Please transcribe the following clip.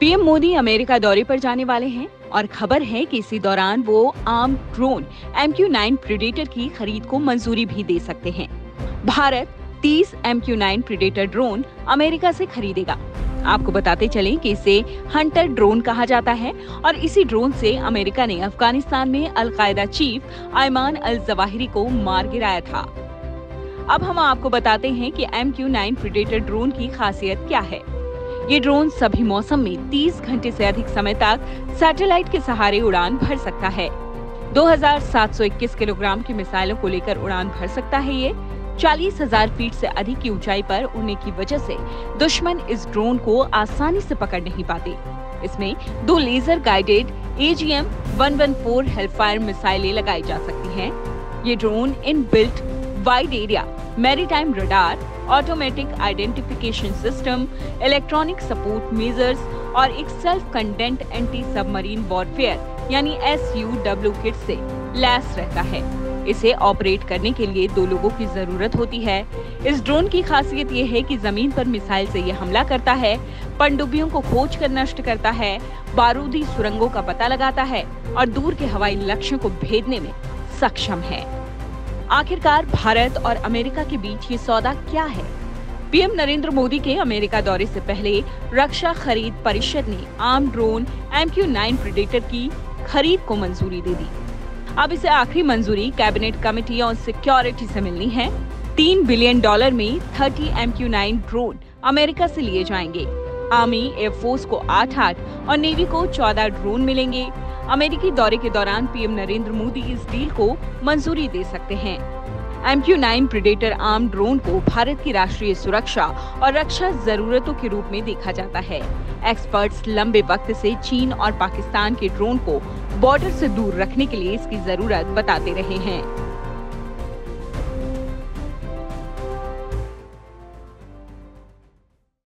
PM Modi America दौरे पर जाने वाले हैं और खबर है कि इसी दौरान वो आर्म ड्रोन MQ-9 प्रेडेटर की खरीद को मंजूरी भी दे सकते हैं। Bharat 30 MQ-9 predator drone America से खरीदेगा। आपको बताते चलें कि इसे हंटर ड्रोन कहा जाता है और इसी ड्रोन से अमेरिका ने अफगानिस्तान में अल-कायदा चीफ अयमान अल-जवाहिरी को मार गिराया था। अब हम आपको बताते हैं कि MQ-9 प्रेडेटर ड्रोन की खासियत क्या है। ये ड्रोन सभी मौसम में 30 घंटे से अधिक समय तक सैटेलाइट के सहारे उड़ान भर सकता है। 2721 किलोग्राम की मिसाइलों को लेकर उड़ान भर सकता है। ये 40,000 फीट से अधिक की ऊंचाई पर उड़ने की वजह से दुश्मन इस ड्रोन को आसानी से पकड़ नहीं पाते। इसमें 2 लेजर गाइडेड AGM-114 हेलफायर मिसाइलें लगाई जा सकती हैं। ये drone in built wide area maritime radar, automatic identification system, electronic support measures और एक self content anti submarine warfare यानी SUW किट से लैस रहता है। इसे ऑपरेट करने के लिए 2 लोगों की जरूरत होती है। इस ड्रोन की खासियत ये है कि जमीन पर मिसाइल से ये हमला करता है, पनडुब्बियों को खोज कर नष्ट करता है, बारूदी सुरंगों का पता लगाता है और दूर के हवाई लक्ष्यों को भेदने में सक्षम है। आखिरकार भारत और अमेरिका के बीच ये सौदा क्या है? पीएम नरेंद्र मोदी के अमेरिका दौरे से पहले रक्षा खरीद परिषद ने आर्म ड्रोन MQ-9 प्रेडेटर की खरीद को मंजूरी दे दी। अब इसे आखिरी मंजूरी कैबिनेट कमेटी ऑन सिक्योरिटी से मिलनी है। $3 बिलियन में 30 MQ-9 ड्रोन अमेरिका से लिए जाएंगे। आर्मी, एयरफोर्स को 8 और नेवी को 14 ड्रोन मिलेंगे। अमेरिकी दौरे के दौरान पीएम नरेंद्र मोदी इस डील को मंजूरी दे सकते हैं। MQ-9 प्रेडेटर आर्म ड्रोन को भारत की राष्ट्रीय सुरक्षा और रक्षा जरूरतों के रूप में देखा जाता है। एक्सपर्ट्स लंबे वक्त से चीन और पाकिस्तान के ड्रोन को बॉर्डर से दूर रखने के लिए इसकी जरूरत बताते रहे हैं।